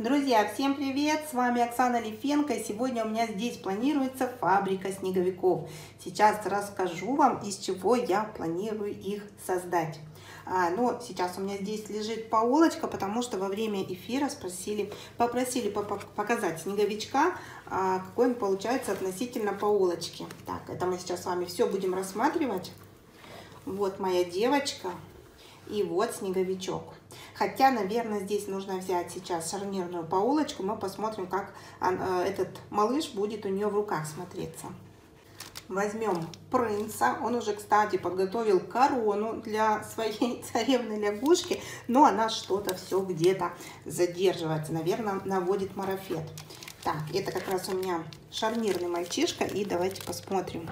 Друзья, всем привет! С вами Оксана Лифенко. И сегодня у меня здесь планируется фабрика снеговиков. Сейчас расскажу вам, из чего я планирую их создать. Но сейчас у меня здесь лежит полочка, потому что во время эфира попросили показать снеговичка, какой он получается относительно полочки. Так, это мы сейчас с вами все будем рассматривать. Вот моя девочка. И вот снеговичок. Хотя, наверное, здесь нужно взять сейчас шарнирную паулочку. Мы посмотрим, как этот малыш будет у нее в руках смотреться. Возьмем принца. Он уже, кстати, подготовил корону для своей царевны лягушки. Но она что-то все где-то задерживается. Наверное, наводит марафет. Так, это как раз у меня шарнирный мальчишка. И давайте посмотрим.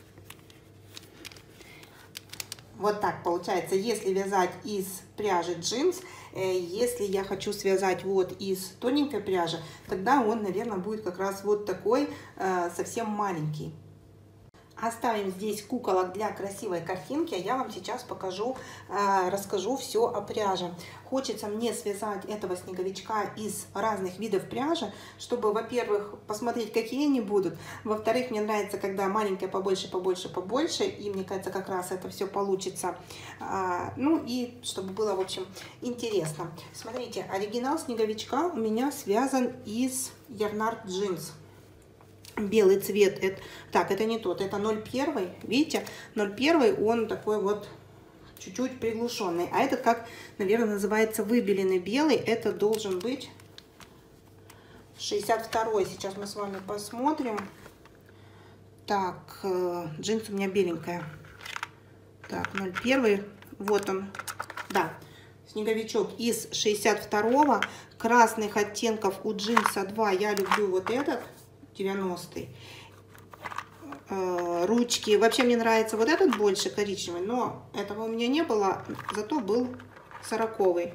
Вот так получается, если вязать из пряжи джинс, если я хочу связать вот из тоненькой пряжи, тогда он, наверное, будет как раз вот такой, совсем маленький. Оставим здесь куколок для красивой картинки, а я вам сейчас расскажу все о пряже. Хочется мне связать этого снеговичка из разных видов пряжи, чтобы, во-первых, посмотреть, какие они будут. Во-вторых, мне нравится, когда маленькая побольше, и мне кажется, как раз это все получится. Ну и чтобы было, в общем, интересно. Смотрите, оригинал снеговичка у меня связан из Yarnart Jeans. Белый цвет, это не тот, это 01, видите, 01, он такой вот чуть-чуть приглушенный, а этот, как, наверное, называется выбеленный белый, это должен быть 62, сейчас мы с вами посмотрим. Так, джинс у меня беленькая, так, 01, вот он, да, снеговичок из 62, красных оттенков у джинса 2, я люблю вот этот, 90-й. Ручки. Вообще мне нравится вот этот больше коричневый, но этого у меня не было, зато был 40-й.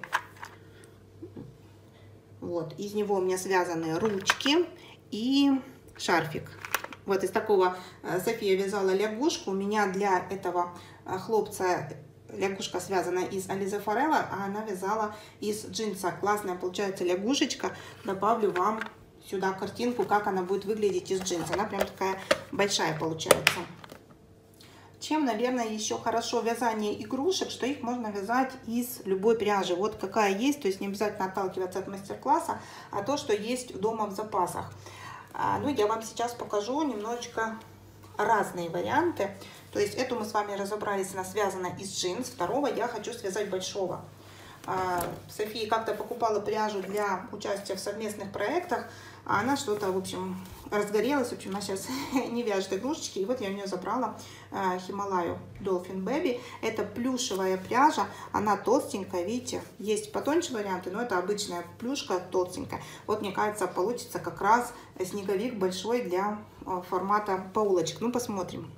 Вот, из него у меня связаны ручки и шарфик. Вот из такого София вязала лягушку. У меня для этого хлопца лягушка связана из Alize Forever, а она вязала из джинса. Классная получается лягушечка. Добавлю вам сюда картинку, как она будет выглядеть из джинса. Она прям такая большая получается. Чем, наверное, еще хорошо вязание игрушек, что их можно вязать из любой пряжи. Вот какая есть, то есть не обязательно отталкиваться от мастер-класса, а то, что есть дома в запасах. Ну, я вам сейчас покажу немножечко разные варианты. То есть эту мы с вами разобрались, она связана из джинс. Второго я хочу связать большого. София как-то покупала пряжу для участия в совместных проектах, а она что-то, в общем, разгорелась. В общем, она сейчас не вяжет игрушечки. И вот я у нее забрала Himalaya Dolphin Baby. Это плюшевая пряжа, она толстенькая, видите, есть потоньше варианты, но это обычная плюшка толстенькая. Вот, мне кажется, получится как раз снеговик большой для формата паулочек. Ну, посмотрим.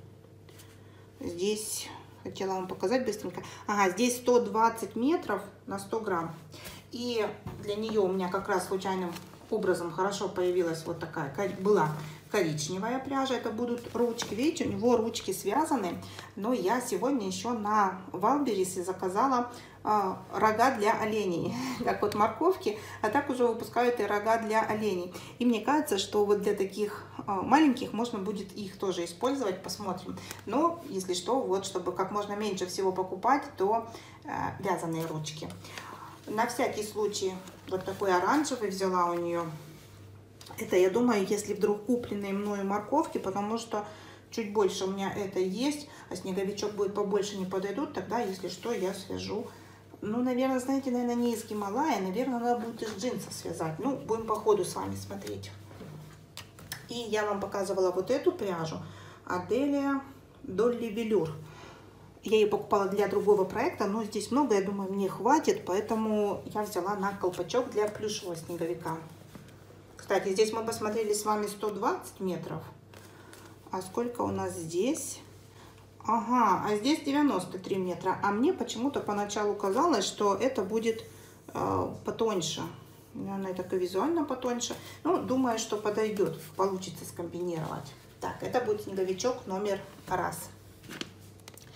Здесь хотела вам показать быстренько. Ага, здесь 120 метров на 100 грамм. И для нее у меня как раз случайным образом хорошо появилась вот такая, была коричневая пряжа. Это будут ручки. Видите, у него ручки связаны. Но я сегодня еще на Валберисе заказала рога для оленей. Как вот морковки, а так уже выпускают и рога для оленей. И мне кажется, что вот для таких маленьких можно будет их тоже использовать. Посмотрим. Но, если что, вот, чтобы как можно меньше всего покупать, то вязаные ручки. На всякий случай вот такой оранжевый взяла у нее. Это, я думаю, если вдруг купленные мною морковки, потому что чуть больше у меня это есть, а снеговичок будет побольше, не подойдут, тогда, если что, я свяжу. Ну, наверное, знаете, не из Гималая, наверное, надо будет из джинса связать. Ну, будем по ходу с вами смотреть. И я вам показывала вот эту пряжу, Аделия Долли Велюр. Я ее покупала для другого проекта, но здесь много, я думаю, мне хватит, поэтому я взяла на колпачок для плюшевого снеговика. Кстати, здесь мы посмотрели с вами 120 метров. А сколько у нас здесь? Ага, а здесь 93 метра. А мне почему-то поначалу казалось, что это будет потоньше. Наверное, так и визуально потоньше. Ну, думаю, что подойдет, получится скомбинировать. Так, это будет снеговичок номер 1.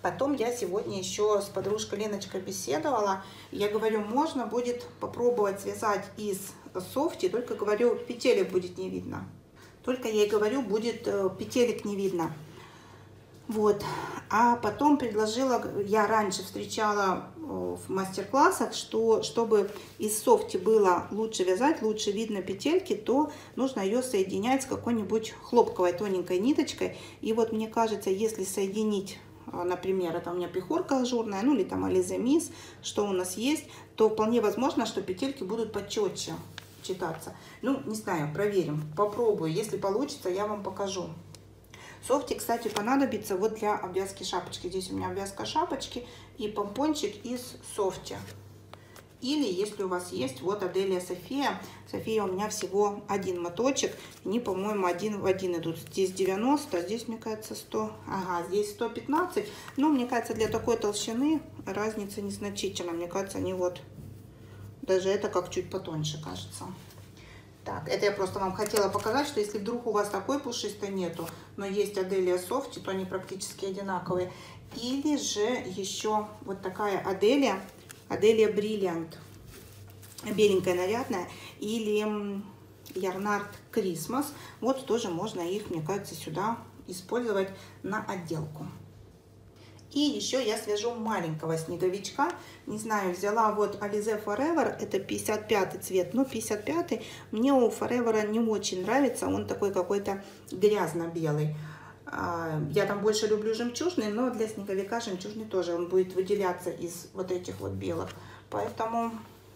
Потом я сегодня еще с подружкой Леночкой беседовала. Я говорю, можно будет попробовать связать из софти, только, говорю, петелек будет не видно. Только я ей говорю, будет петелек не видно. Вот. А потом предложила, я раньше встречала в мастер-классах, что чтобы из софти было лучше вязать, лучше видно петельки, то нужно ее соединять с какой-нибудь хлопковой тоненькой ниточкой. И вот мне кажется, если соединить, например, это у меня пехорка ажурная, ну или там Alize Miss, что у нас есть, то вполне возможно, что петельки будут почетче читаться. Ну, не знаю, проверим, попробую. Если получится, я вам покажу. Софти, кстати, понадобится вот для обвязки шапочки. Здесь у меня обвязка шапочки и помпончик из софти. Или, если у вас есть, вот Аделия София. София у меня всего один моточек. Они, по-моему, один в один идут. Здесь 90, а здесь, мне кажется, 100. Ага, здесь 115. Но, мне кажется, для такой толщины разница незначительна. Мне кажется, они вот... Даже это как чуть потоньше, кажется. Так, это я просто вам хотела показать, что если вдруг у вас такой пушистой нету, но есть Аделия Софти, то они практически одинаковые. Или же еще вот такая Аделия Бриллиант, беленькая, нарядная, или Ярнард Крисмас. Вот тоже можно их, мне кажется, сюда использовать на отделку. И еще я свяжу маленького снеговичка. Не знаю, взяла вот Alize Forever, это 55 цвет. Но 55 мне у Forever не очень нравится. Он такой какой-то грязно-белый. Я там больше люблю жемчужный, но для снеговика жемчужный тоже. Он будет выделяться из вот этих вот белых. Поэтому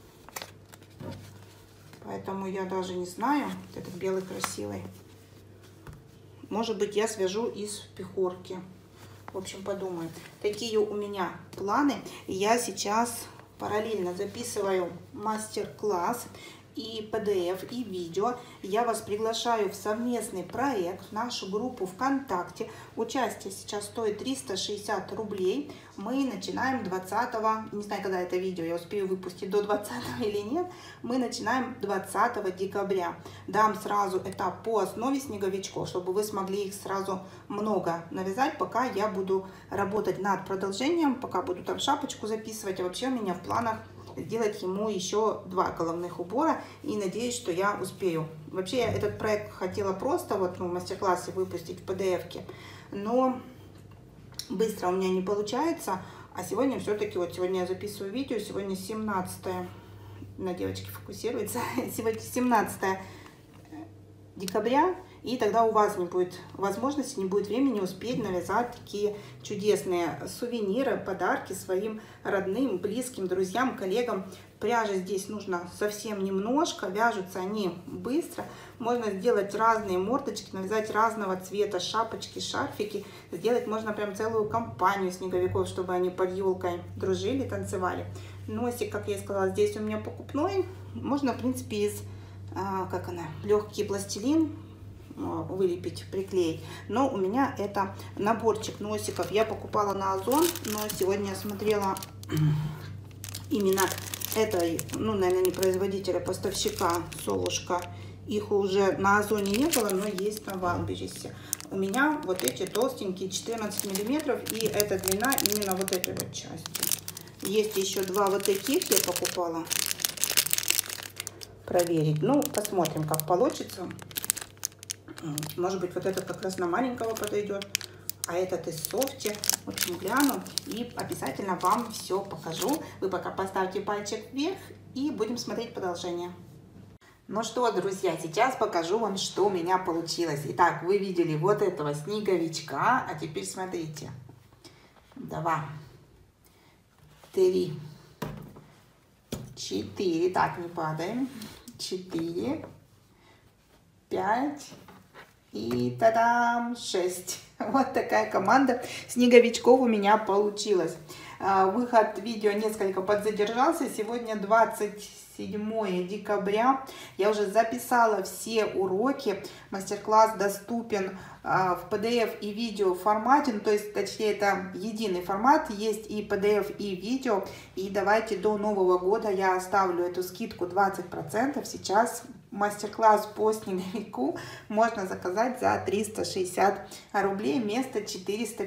я даже не знаю. Этот белый красивый. Может быть, я свяжу из пехорки. В общем, подумаю. Такие у меня планы. Я сейчас параллельно записываю мастер-класс и PDF, и видео. Я вас приглашаю в совместный проект, в нашу группу ВКонтакте. Участие сейчас стоит 360 рублей. Мы начинаем 20, не знаю, когда это видео я успею выпустить, до 20 или нет. Мы начинаем 20 декабря. Дам сразу этап по основе снеговичков, чтобы вы смогли их сразу много навязать, пока я буду работать над продолжением, пока буду там шапочку записывать. А вообще у меня в планах сделать ему еще 2 головных убора, и надеюсь, что я успею. Вообще я этот проект хотела просто вот в мастер-классе выпустить в PDF-ке, но быстро у меня не получается. А сегодня все-таки, вот сегодня я записываю видео, сегодня 17, на девочки фокусируется, сегодня 17 декабря, и тогда у вас не будет возможности, не будет времени успеть навязать такие чудесные сувениры, подарки своим родным, близким, друзьям, коллегам. Пряжи здесь нужно совсем немножко, вяжутся они быстро. Можно сделать разные мордочки, навязать разного цвета шапочки, шарфики. Сделать можно прям целую компанию снеговиков, чтобы они под елкой дружили, танцевали. Носик, как я и сказала, здесь у меня покупной. Можно, в принципе, из, легкий пластилин вылепить, приклеить. Но у меня это наборчик носиков. Я покупала на Озон, но сегодня я смотрела именно этой, ну, наверное, не производителя, поставщика Солушка. Их уже на Озоне не было, но есть на Валбересе. У меня вот эти толстенькие 14 миллиметров, и эта длина именно вот этой вот части. Есть еще 2 вот таких я покупала. Проверить. Ну, посмотрим, как получится. Может быть, вот этот как раз на маленького подойдет, а этот из софти. В общем, гляну и обязательно вам все покажу. Вы пока поставьте пальчик вверх и будем смотреть продолжение. Ну что, друзья, сейчас покажу вам, что у меня получилось. Итак, вы видели вот этого снеговичка, а теперь смотрите. 2, 3, 4, так, не падаем. 4, 5 и та-дам, 6. Вот такая команда снеговичков у меня получилась. Выход видео несколько подзадержался. Сегодня 27 декабря. Я уже записала все уроки. Мастер-класс доступен в PDF и видео формате. Ну, то есть, точнее, это единый формат. Есть и PDF, и видео. И давайте до Нового года я оставлю эту скидку 20%. Сейчас мастер-класс по снеговику можно заказать за 360 рублей вместо 450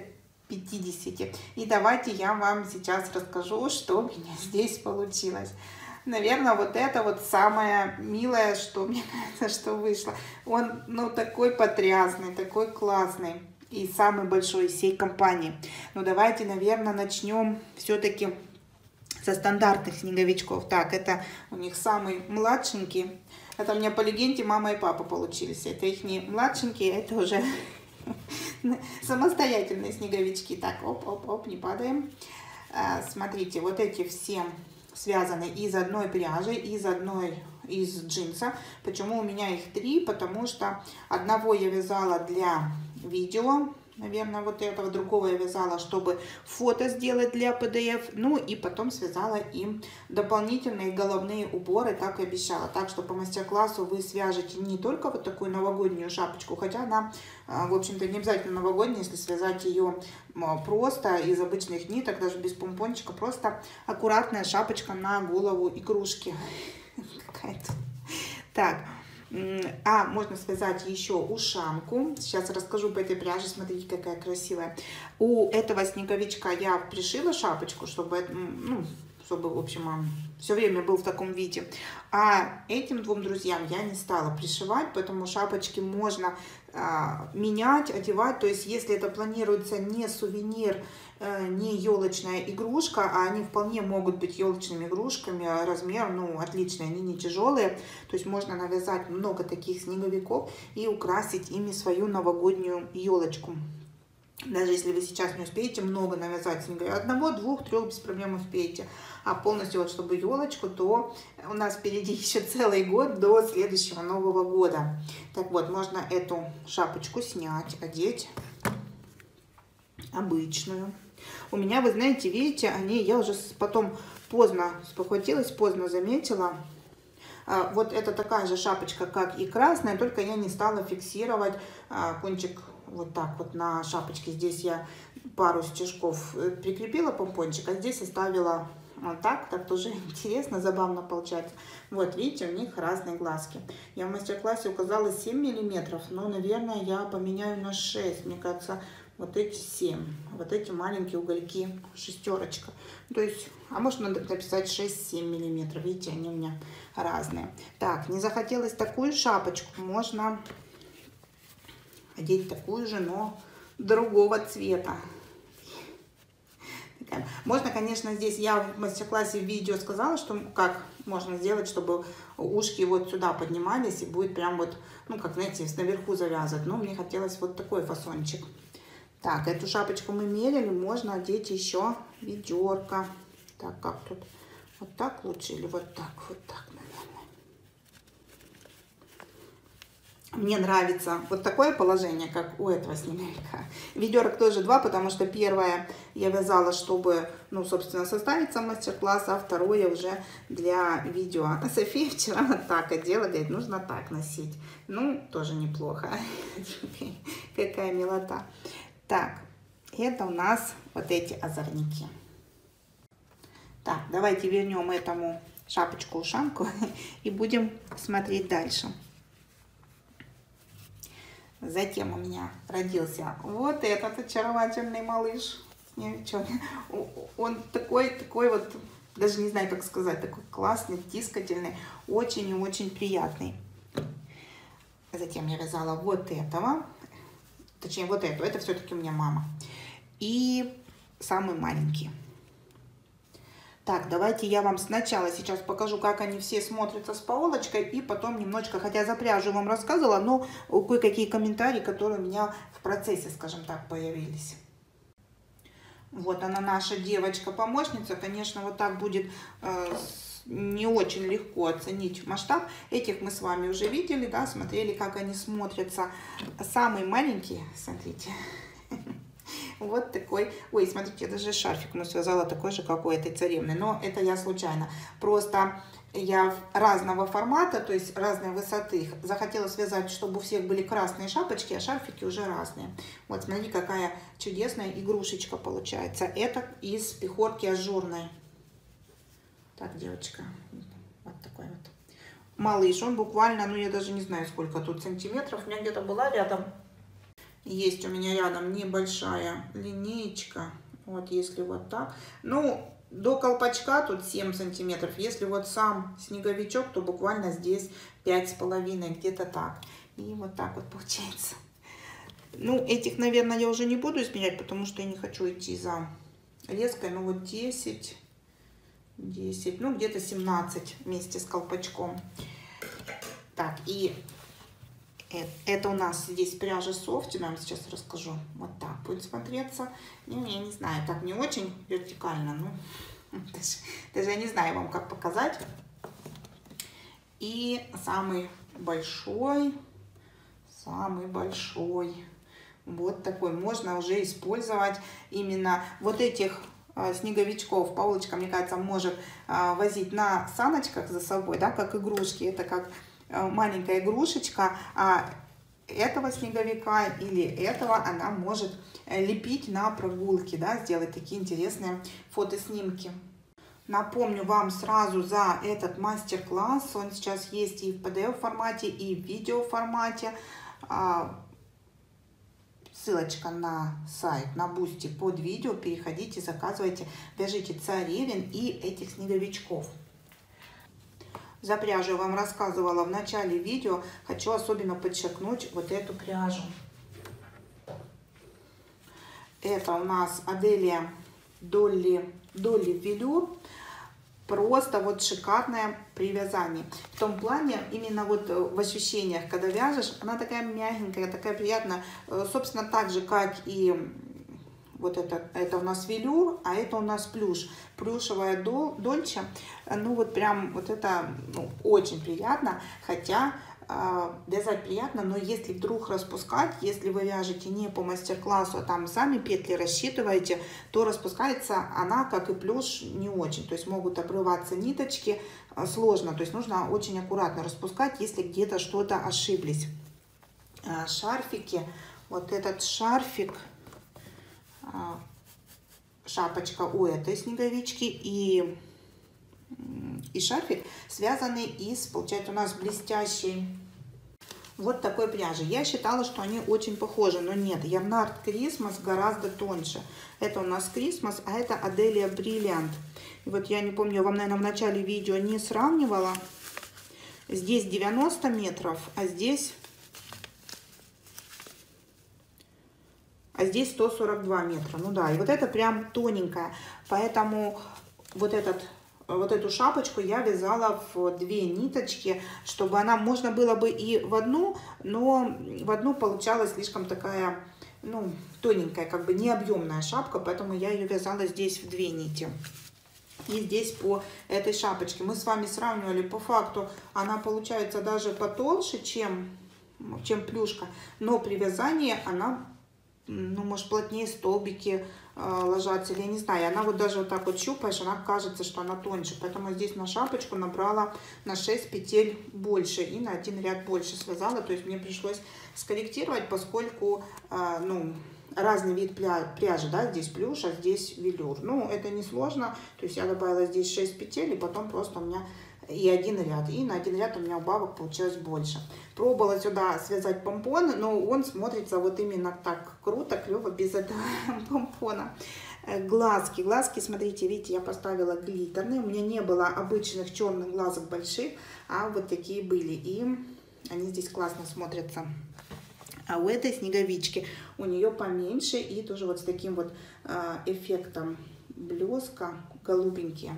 50. И давайте я вам сейчас расскажу, что у меня здесь получилось. Наверное, вот это вот самое милое, что мне кажется, что вышло. Он, ну, такой потрясный, такой классный. И самый большой из всей компании. Ну, давайте, наверное, начнем все-таки со стандартных снеговичков. Так, это у них самый младшенький. Это у меня по легенде мама и папа получились. Это их не младшенькие, это уже самостоятельные снеговички. Так, оп-оп-оп, не падаем. Смотрите, вот эти все связаны из одной пряжи, из джинса. Почему у меня их 3? Потому что одного я вязала для видео, наверное, вот этого, другого я вязала, чтобы фото сделать для PDF, ну и потом связала им дополнительные головные уборы, как и обещала. Так что по мастер-классу вы свяжете не только вот такую новогоднюю шапочку, хотя она, в общем-то, не обязательно новогодняя, если связать ее просто из обычных ниток, даже без помпончика, просто аккуратная шапочка на голову игрушки. Какая-то. Так. Можно связать еще ушанку. Сейчас расскажу по этой пряже. Смотрите, какая красивая. У этого снеговичка я пришила шапочку, чтобы, ну, чтобы, в общем, он все время был в таком виде. А этим двум друзьям я не стала пришивать, поэтому шапочки можно менять, одевать. То есть, если это планируется не сувенир, не елочная игрушка, а они вполне могут быть елочными игрушками, размер, ну, отличный, они не тяжелые. То есть, можно навязать много таких снеговиков и украсить ими свою новогоднюю елочку. Даже если вы сейчас не успеете много навязать снеговиков, 1, 2, 3 без проблем успеете. А полностью, вот чтобы елочку, то у нас впереди еще целый год до следующего Нового года. Так вот, можно эту шапочку снять, одеть обычную. У меня, вы знаете, видите, я уже потом поздно спохватилась, поздно заметила. Вот это такая же шапочка, как и красная, только я не стала фиксировать кончик вот так вот на шапочке. Здесь я пару стежков прикрепила помпончик, а здесь оставила вот так. Так тоже интересно, забавно получается. Вот, видите, у них разные глазки. Я в мастер-классе указала 7 миллиметров, но, наверное, я поменяю на 6. Мне кажется, вот эти 7. Вот эти маленькие угольки 6. То есть, а можно написать 6-7 миллиметров. Видите, они у меня разные. Так, не захотелось такую шапочку, можно одеть такую же, но другого цвета. Можно, конечно, здесь я в мастер-классе в видео сказала, что как можно сделать, чтобы ушки вот сюда поднимались и будет прям вот, ну, как, знаете, наверху завязать. Но мне хотелось вот такой фасончик. Так, эту шапочку мы мерили, можно одеть еще ведерко. Так, как тут? Вот так лучше или вот так, наверное. Мне нравится вот такое положение, как у этого снеговика. Ведерок тоже 2, потому что первое я вязала, чтобы, ну, собственно, составить сам мастер-класс, а второе уже для видео. А София вчера вот так одела, говорит, нужно так носить. Ну, тоже неплохо. Какая милота. Так, это у нас вот эти озорники. Так, давайте вернем этому шапочку-ушанку и будем смотреть дальше. Затем у меня родился вот этот очаровательный малыш. Он такой вот, даже не знаю, как сказать, такой классный, тискательный, очень и очень приятный. Затем я вязала вот этого, точнее вот эту, это все-таки у меня мама. И самый маленький. Так, давайте я вам сначала сейчас покажу, как они все смотрятся с паолочкой, и потом немножечко, хотя за пряжу вам рассказывала, но кое-какие комментарии, которые у меня в процессе, скажем так, появились. Вот она, наша девочка-помощница. Конечно, вот так будет не очень легко оценить масштаб. Этих мы с вами уже видели, да, смотрели, как они смотрятся. Самый маленький, смотрите. Вот такой. Ой, смотрите, я даже шарфик мы связала такой же, как у этой царевны. Но это я случайно. Просто я разного формата, то есть разной высоты захотела связать, чтобы у всех были красные шапочки, а шарфики уже разные. Вот, смотрите, какая чудесная игрушечка получается. Это из пехорки ажурной. Так, девочка. Вот такой вот. Малыш, он буквально, ну я даже не знаю, сколько тут сантиметров. У меня где-то была рядом есть у меня рядом небольшая линеечка. Вот если вот так. Ну, до колпачка тут 7 сантиметров. Если вот сам снеговичок, то буквально здесь 5,5, где-то так. И вот так вот получается. Ну, этих, наверное, я уже не буду измерять, потому что я не хочу идти за леской. Ну, вот 10, ну, где-то 17 вместе с колпачком. Так, и это у нас здесь пряжа софт, я вам сейчас расскажу. Вот так будет смотреться. Ну, я не знаю, так не очень вертикально, но даже я не знаю вам, как показать. И самый большой, вот такой, можно уже использовать именно вот этих снеговичков. Паулочка, мне кажется, может возить на саночках за собой, да, как игрушки. Это как маленькая игрушечка, а этого снеговика или этого она может лепить на прогулке, да, сделать такие интересные фотоснимки. Напомню вам сразу за этот мастер-класс, он сейчас есть и в PDF формате, и в видео формате. Ссылочка на сайт, на Бусти под видео, переходите, заказывайте, вяжите царевен и этих снеговичков. За пряжу я вам рассказывала в начале видео. Хочу особенно подчеркнуть вот эту пряжу. Это у нас Аделия Долли Велюр. Просто вот шикарное при вязании. В том плане, именно вот в ощущениях, когда вяжешь, она такая мягенькая, такая приятная. Собственно, так же, как и вот это у нас велюр, а это у нас плюш. Плюшевая дольче. Ну вот прям вот это, ну, очень приятно. Хотя вязать приятно, но если вдруг распускать, если вы вяжете не по мастер-классу, а там сами петли рассчитываете, то распускается она, как и плюш, не очень. То есть могут обрываться ниточки, сложно. То есть нужно очень аккуратно распускать, если где-то что-то ошиблись. Шарфики. Вот этот шарфик, шапочка у этой снеговички и шарфик связаны из, получается, у нас блестящей вот такой пряжи. Я считала, что они очень похожи, но нет. Ярнард Christmas гораздо тоньше. Это у нас Christmas, а это Аделия Brilliant. И вот я не помню, я вам, наверное, в начале видео не сравнивала. Здесь 90 метров, а здесь 142 метра. Ну да, и вот это прям тоненькая. Поэтому вот эту шапочку я вязала в 2 ниточки, чтобы она, можно было бы и в одну, но в одну получалась слишком такая, ну, тоненькая, как бы необъемная шапка, поэтому я ее вязала здесь в 2 нити. И здесь по этой шапочке мы с вами сравнивали, по факту она получается даже потолще, чем плюшка, но при вязании она, ну, может, плотнее столбики ложатся, или я не знаю. Она вот даже вот так вот щупаешь, она кажется, что она тоньше. Поэтому здесь на шапочку набрала на 6 петель больше и на 1 ряд больше связала. То есть мне пришлось скорректировать, поскольку, ну, разный вид пряжи, да, здесь плюш, а здесь велюр. Ну, это не сложно. То есть я добавила здесь 6 петель, и потом просто у меня и 1 ряд. И на 1 ряд у меня убавок получилось больше. Пробовала сюда связать помпон, но он смотрится вот именно так круто, клево без этого помпона. Глазки, смотрите, видите, я поставила глиттерные. У меня не было обычных черных глазок больших, а вот такие были. И они здесь классно смотрятся. А у этой снеговички у нее поменьше и тоже вот с таким вот эффектом блеска, голубенькие.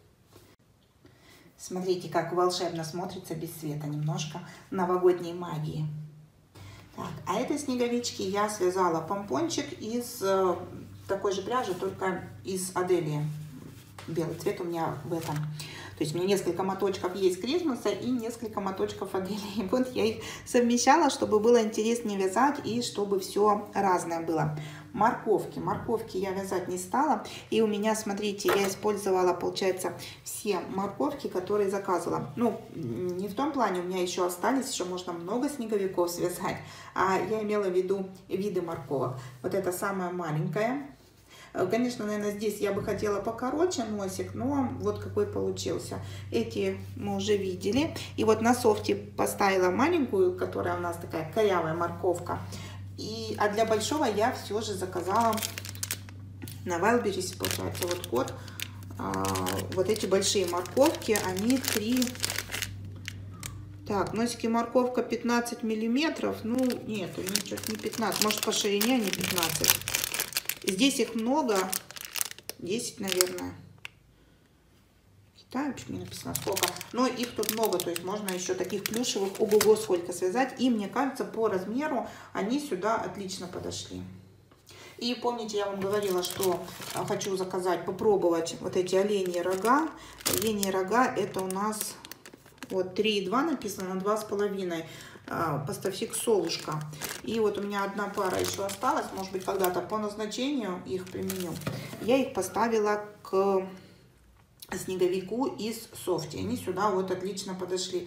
Смотрите, как волшебно смотрится без света, немножко новогодней магии. Так, а этой снеговички я связала помпончик из такой же пряжи, только из Аделии. Белый цвет у меня в этом. То есть у меня несколько моточков есть Крисмаса и несколько моточков Аделии. Вот я их совмещала, чтобы было интереснее вязать и чтобы все разное было. Морковки я вязать не стала. И у меня, смотрите, я использовала, получается, все морковки, которые заказывала. Ну, не в том плане, у меня еще остались, еще можно много снеговиков связать. А я имела в виду виды морковок. Вот это самая маленькая. Конечно, наверное, здесь я бы хотела покороче носик, но вот какой получился. Эти мы уже видели. И вот на софте поставила маленькую, которая у нас такая корявая морковка. А для большого я все же заказала на Wildberries, получается, вот код. Вот эти большие морковки, они 3... Так, носики морковка 15 миллиметров. Ну, нет, они что-то не 15. Может, по ширине они 15. Здесь их много. 10, наверное. В Китае вообще не написано сколько. Но их тут много. То есть можно еще таких плюшевых ого-го сколько связать. И мне кажется, по размеру они сюда отлично подошли. И помните, я вам говорила, что хочу заказать, попробовать вот эти оленьи рога. Оленьи рога это у нас... Вот 3,2 написано на 2,5. Поставщик Солушка. И вот у меня одна пара еще осталась. Может быть, когда-то по назначению их применю. Я их поставила к снеговику из софти. Они сюда вот отлично подошли.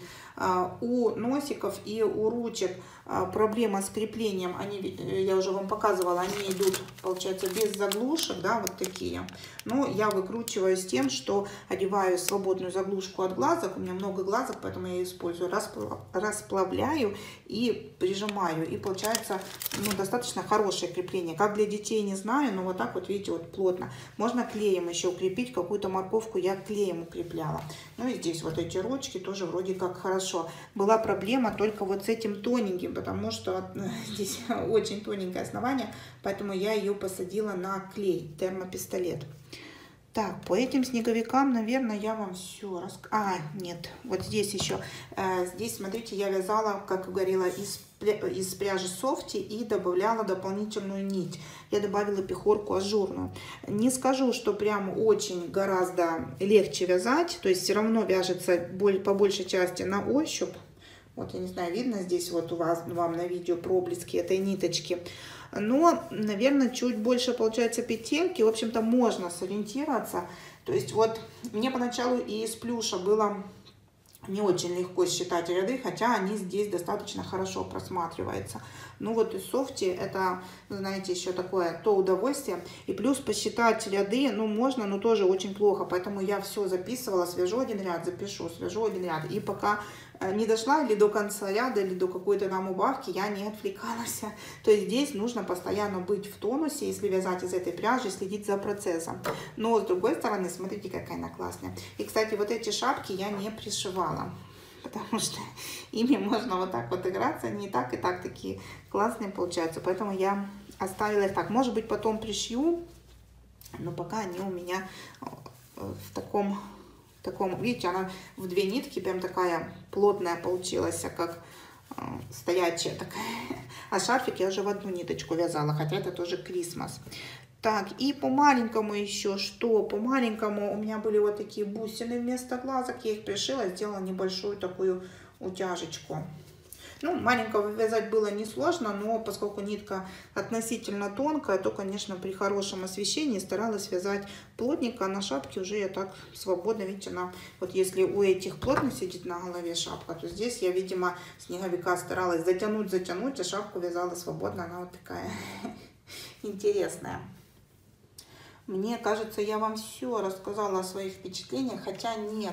У носиков и у ручек проблема с креплением. Я уже вам показывала, они идут, получается, без заглушек, да, вот такие. Но я выкручиваю с тем, что одеваю свободную заглушку от глазок. У меня много глазок, поэтому я ее использую. Расплавляю и прижимаю. И получается, ну, достаточно хорошее крепление. Как для детей, не знаю, но вот так вот, видите, вот плотно. Можно клеем еще укрепить. Какую-то морковку я клеем укрепляла. Ну и здесь вот эти ручки тоже вроде как хорошо. Была проблема только вот с этим тоненьким, потому что здесь очень тоненькое основание, поэтому я ее посадила на клей, термопистолет. Так, по этим снеговикам, наверное, я вам все расскажу. Нет, вот здесь еще. Здесь, смотрите, я вязала, как говорила, из пряжи софти и добавляла дополнительную нить. Я добавила пехорку ажурную. Не скажу, что прям очень гораздо легче вязать, то есть все равно вяжется по большей части на ощупь. Вот, я не знаю, видно здесь вот у вас, вам на видео проблески этой ниточки. Но, наверное, чуть больше получается петельки. В общем-то, можно сориентироваться. То есть вот мне поначалу и из плюша было не очень легко считать ряды, хотя они здесь достаточно хорошо просматриваются. Ну вот из софти это, знаете, еще такое то удовольствие. И плюс посчитать ряды, ну можно, но тоже очень плохо. Поэтому я все записывала, свяжу один ряд, запишу, свяжу один ряд. И пока не дошла или до конца ряда, или до какой-то там убавки, я не отвлекалась. То есть здесь нужно постоянно быть в тонусе, если вязать из этой пряжи, следить за процессом. Но с другой стороны, смотрите, какая она классная. И, кстати, вот эти шапки я не пришивала, потому что ими можно вот так вот играться, они и так такие классные получаются. Поэтому я оставила их так. Может быть, потом пришью, но пока они у меня в таком, видите, она в две нитки прям такая плотная получилась, как стоячая такая. А шарфик я уже в одну ниточку вязала, хотя это тоже Крисмас. Так, и по маленькому еще что? По маленькому у меня были вот такие бусины вместо глазок. Я их пришила, сделала небольшую такую утяжечку. Ну, маленького вязать было несложно, но поскольку нитка относительно тонкая, то, конечно, при хорошем освещении старалась вязать плотненько. А на шапке уже я так свободно, видите, вот если у этих плотно сидит на голове шапка, то здесь я, видимо, снеговика старалась затянуть, а шапку вязала свободно. Она вот такая интересная. Мне кажется, я вам все рассказала о своих впечатлениях, хотя нет,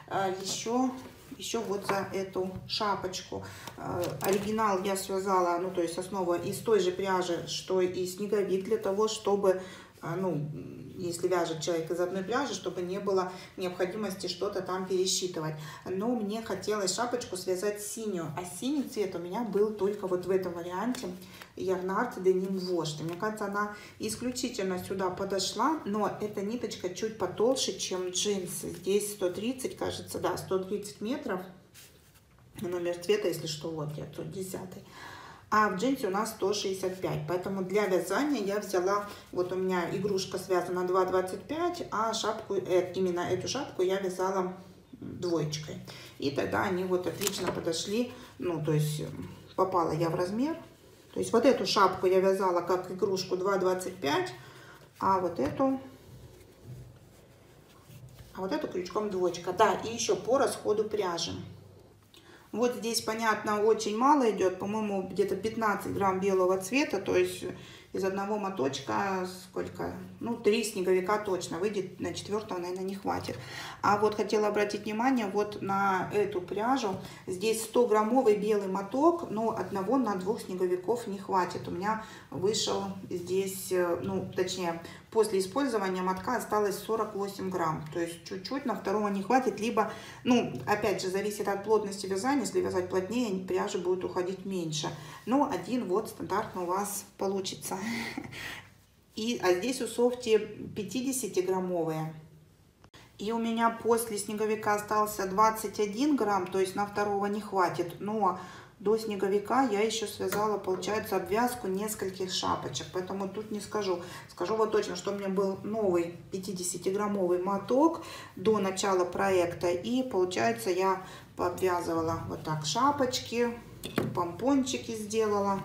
еще вот за эту шапочку. Оригинал я связала, ну то есть основа из той же пряжи, что и снеговик, для того, чтобы, ну, если вяжет человек из одной пряжи, чтобы не было необходимости что-то там пересчитывать. Но мне хотелось шапочку связать синюю, а синий цвет у меня был только вот в этом варианте Yarnart Denim Wash. Мне кажется, она исключительно сюда подошла, но эта ниточка чуть потолще, чем джинсы. Здесь 130, кажется, да, 130 метров. Номер цвета, если что, вот я тут 10. А в джинсе у нас 165. Поэтому для вязания я взяла, вот у меня игрушка связана 2,25, а шапку, именно эту шапку я вязала двоечкой. И тогда они вот отлично подошли, ну, то есть попала я в размер. То есть вот эту шапку я вязала как игрушку 2,25, а вот эту крючком двоечка. Да, и еще по расходу пряжи. Вот здесь, понятно, очень мало идет, по-моему, где-то 15 грамм белого цвета, то есть из одного моточка сколько? Ну, 3 снеговика точно выйдет, на 4-го, наверное, не хватит. А вот хотела обратить внимание вот на эту пряжу. Здесь 100-граммовый белый моток, но одного на 2 снеговиков не хватит. У меня вышел здесь, ну, точнее, после использования мотка осталось 48 грамм. То есть чуть-чуть, на второго не хватит. Либо, ну, опять же, зависит от плотности вязания. Если вязать плотнее, пряжа будет уходить меньше. Но один вот стандартно у вас получится. А здесь у Софти 50-граммовые. И у меня после снеговика остался 21 грамм, то есть на второго не хватит. Но до снеговика я еще связала, получается, обвязку нескольких шапочек. Поэтому тут не скажу. Скажу вот точно, что у меня был новый 50-граммовый моток до начала проекта. И, получается, я пообвязывала вот так шапочки, помпончики сделала.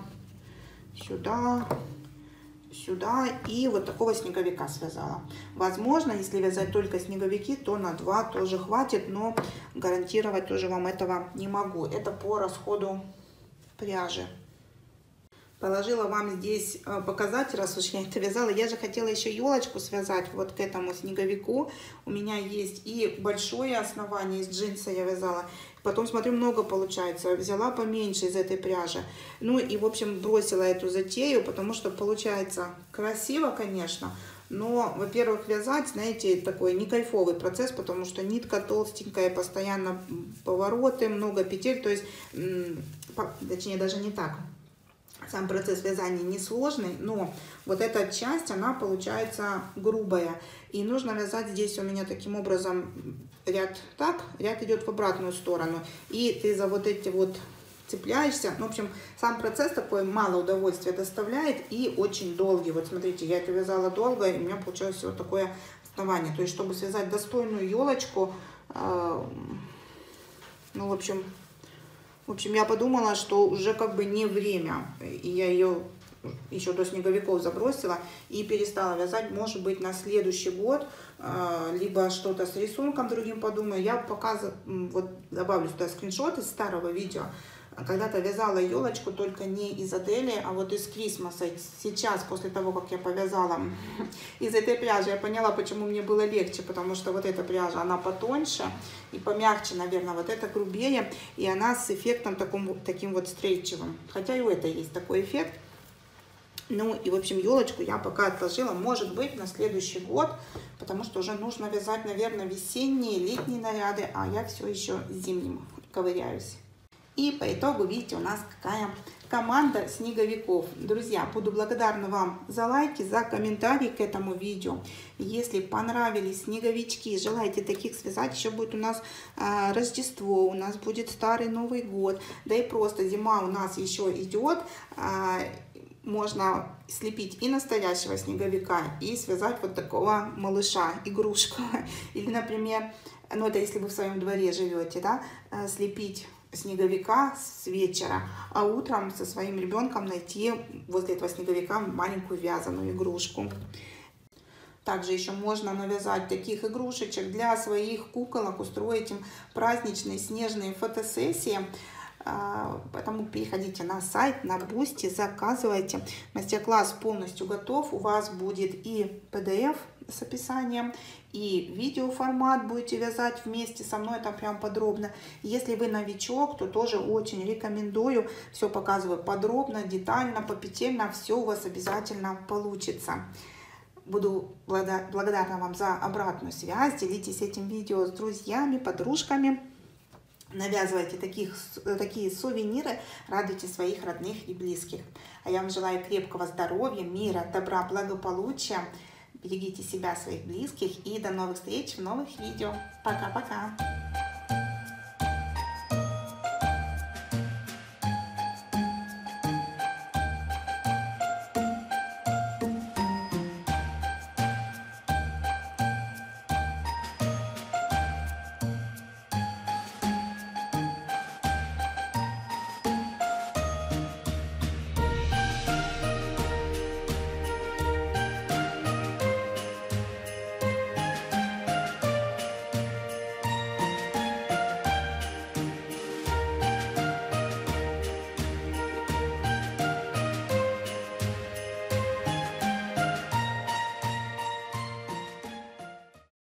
Сюда, сюда. И вот такого снеговика связала. Возможно, если вязать только снеговики, то на 2 тоже хватит. Но гарантировать тоже вам этого не могу. Это по расходу пряжи. Положила вам здесь показать, раз уж я это вязала. Я же хотела еще елочку связать вот к этому снеговику. У меня есть и большое основание из джинса я вязала. Потом, смотрю, много получается. Взяла поменьше из этой пряжи. Ну и, в общем, бросила эту затею, потому что получается красиво, конечно. Но, во-первых, вязать, знаете, такой не кайфовый процесс, потому что нитка толстенькая, постоянно повороты, много петель. То есть, точнее, даже не так. Сам процесс вязания несложный, но вот эта часть, она получается грубая. И нужно вязать здесь у меня таким образом ряд так, ряд идет в обратную сторону. И ты за вот эти вот цепляешься. Ну, в общем, сам процесс такой мало удовольствия доставляет и очень долгий. Вот смотрите, я это вязала долго, и у меня получилось вот такое основание. То есть, чтобы связать достойную елочку, ну, в общем, я подумала, что уже как бы не время. И я ее еще до снеговиков забросила и перестала вязать. Может быть, на следующий год, либо что-то с рисунком другим подумаю. Я показываю, вот добавлю сюда скриншот из старого видео. Когда-то вязала елочку только не из Адели, а вот из Крисмаса. Сейчас, после того, как я повязала из этой пряжи, я поняла, почему мне было легче. Потому что вот эта пряжа, она потоньше и помягче, наверное, вот эта грубее. И она с эффектом таким вот стрейчевым. Хотя и у этой есть такой эффект. Ну и, в общем, елочку я пока отложила, может быть, на следующий год. Потому что уже нужно вязать, наверное, весенние, летние наряды. А я все еще зимним ковыряюсь. И по итогу, видите, у нас какая команда снеговиков. Друзья, буду благодарна вам за лайки, за комментарии к этому видео. Если понравились снеговички, желаете таких связать, еще будет у нас Рождество, у нас будет Старый Новый год. Да и просто зима у нас еще идет. Можно слепить и настоящего снеговика, и связать вот такого малыша, игрушку. Или, например, ну это если вы в своем дворе живете, да, слепить снеговика с вечера, а утром со своим ребенком найти возле этого снеговика маленькую вязаную игрушку. Также еще можно навязать таких игрушечек для своих куколок, устроить им праздничные снежные фотосессии. Поэтому переходите на сайт, на Boosty, заказывайте. Мастер-класс полностью готов. У вас будет и PDF с описанием, и видеоформат будете вязать вместе со мной, там прям подробно. Если вы новичок, то тоже очень рекомендую. Все показываю подробно, детально, попетельно. Все у вас обязательно получится. Буду благодарна вам за обратную связь. Делитесь этим видео с друзьями, подружками. Навязывайте такие сувениры, радуйте своих родных и близких. А я вам желаю крепкого здоровья, мира, добра, благополучия. Берегите себя, своих близких, и до новых встреч в новых видео. Пока-пока!